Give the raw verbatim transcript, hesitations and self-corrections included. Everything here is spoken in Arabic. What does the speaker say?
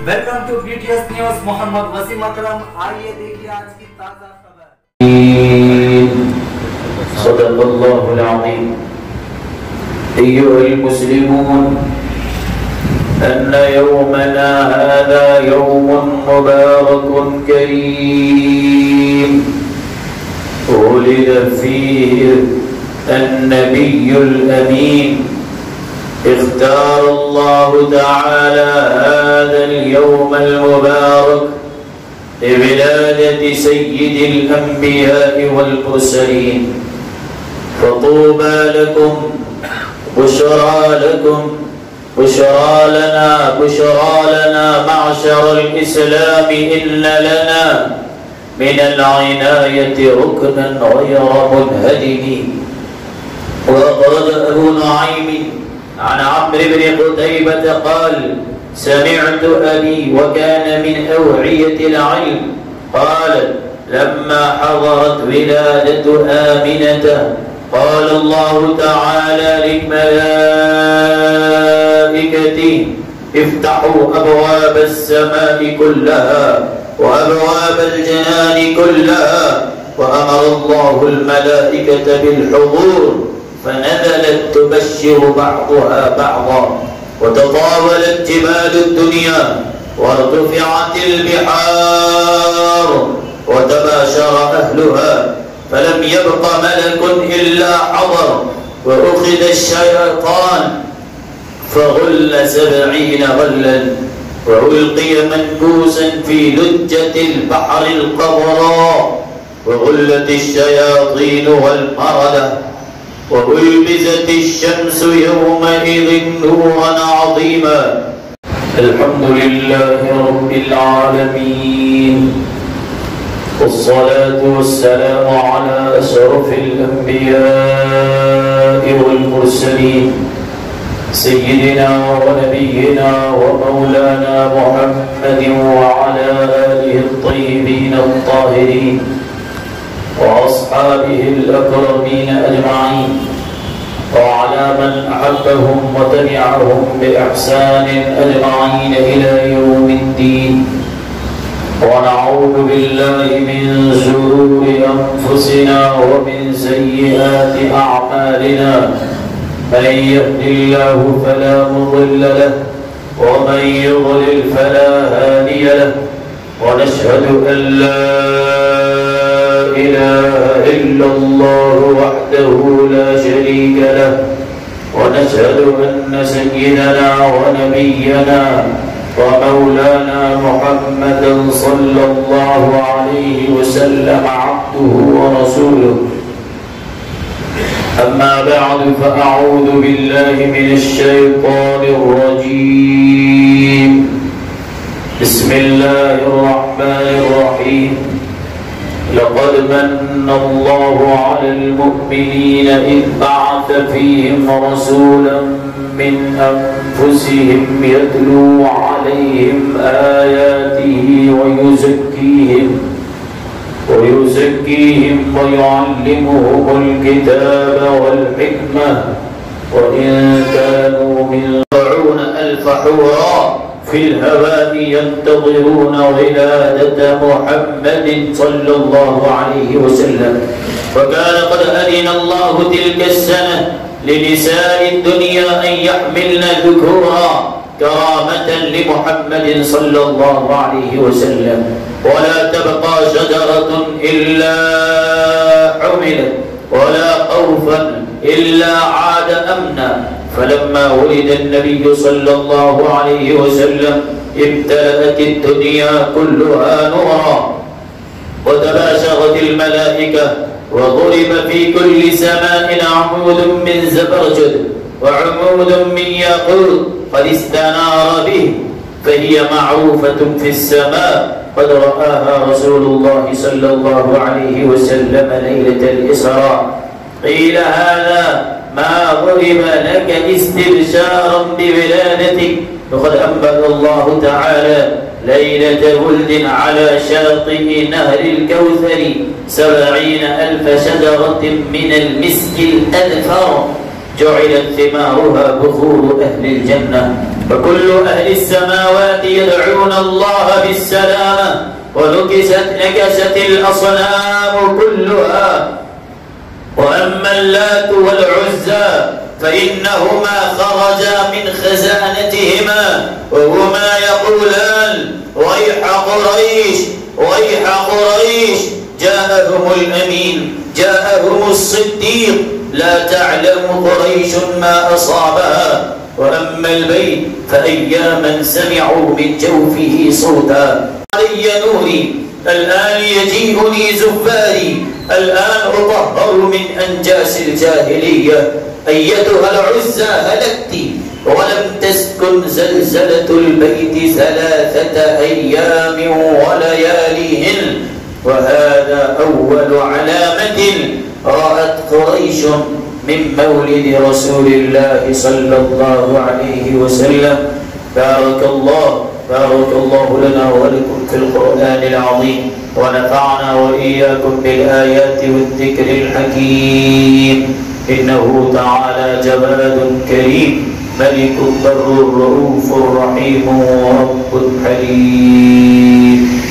Welcome to BTS news. Mohammad Wasim Akram, आइए देखिए आज की ताज़ा खबर। सदक़ल्लाहुल अज़ीम। अय्युहल मुस्लिमून, अन्न यौमना हाज़ा यौमुन मुबारकुन करीम, वुलिद फीहि अन्नबियुल अमीन। اختار الله تعالى هذا اليوم المبارك لولادة سيد الأنبياء والمرسلين، فطوبى لكم، بشرى لكم، بشرى لنا، بشرى لنا معشر الإسلام، إن لنا من العناية ركنا غير منهدم. وأخرج أبو نعيم عن عمرو بن قتيبة قال: سمعت أبي وكان من أوعية العلم قال: لما حضرت ولادة آمنة قال الله تعالى للملائكة: افتحوا أبواب السماء كلها وأبواب الجنان كلها، وأمر الله الملائكة بالحضور، فنزلت تبشر بعضها بعضا، وتطاولت جبال الدنيا، وارتفعت البحار، وتباشر أهلها، فلم يبق ملك إلا حضر، وأخذ الشيطان فغل سبعين غلا، وألقي منكوسا في لجة البحر القبراء، وغلت الشياطين والمردة، وألبست الشمس يومئذ نورا عظيما. الحمد لله رب العالمين، والصلاة والسلام على أشرف الأنبياء والمرسلين، سيدنا ونبينا ومولانا محمد وعلى آله الطيبين الطاهرين وأصحابه الأكرمين أجمعين، وعلى من أحبهم وتبعهم بإحسان أجمعين إلى يوم الدين. ونعوذ بالله من شرور أنفسنا ومن سيئات أعمالنا، من يهد الله فلا مضل له، ومن يضلل فلا هادي له، ونشهد أن لا إله إلا الله وحده لا شريك له، ونشهد أن سيدنا ونبينا ومولانا محمدا صلى الله عليه وسلم عبده ورسوله. أما بعد، فأعوذ بالله من الشيطان الرجيم. بسم الله الرحمن الرحيم. لقد من الله على المؤمنين إذ بعث فيهم رسولا من أنفسهم يتلو عليهم آياته ويزكيهم ويزكيهم ويعلمهم الكتاب والحكمة، وإن كانوا من سبعين ألف حورا في الهواء ينتظرون ولادة محمد صلى الله عليه وسلم. وكان قد أذن الله تلك السنة لنساء الدنيا أن يحملن ذكورا كرامة لمحمد صلى الله عليه وسلم، ولا تبقى شجرة إلا حملت، ولا خوفا إلا عاد أمنا. فلما ولد النبي صلى الله عليه وسلم امتلأت الدنيا كلها نورا، وتباشرت الملائكة، وضرب في كل سماء عمود من زبرجد وعمود من ياقوت قد استنار به، فهي معروفة في السماء، قد رآها رسول الله صلى الله عليه وسلم ليلة الإسراء. قيل: هذا ما ضرب لك استبشارا بولادتك، فقد أنبأ الله تعالى ليلة ولد على شاطئ نهر الكوثر سبعين ألف شجرة من المسك الأذفر، جعلت ثمارها بخور أهل الجنة. فكل أهل السماوات يدعون الله بالسلامة، ونكست نكست الأصنام كلها. وأما اللات والعزى فإنهما خرجا من خزانتهما وهما يقولان: ويح قريش ويح قريش، جاءهم الأمين جاءهم الصديق، لا تعلم قريش ما أصابها. وأما البيت فأياما سمعوا من جوفه صوتا: علي نوري، الآن يجيئني زفاري، الآن أطهر من أنجاس الجاهلية. أيتها العزى هلكت ولم تسكن زلزلة البيت ثلاثة أيام ولياليهن. وهذا أول علامة رأت قريش من مولد رسول الله صلى الله عليه وسلم. بارك الله بارك الله لنا ولكم في القرآن العظيم، ونفعنا وإياكم بالآيات والذكر الحكيم. إنه تعالى جواد كريم، ملك بر رؤوف رحيم ورب حليم.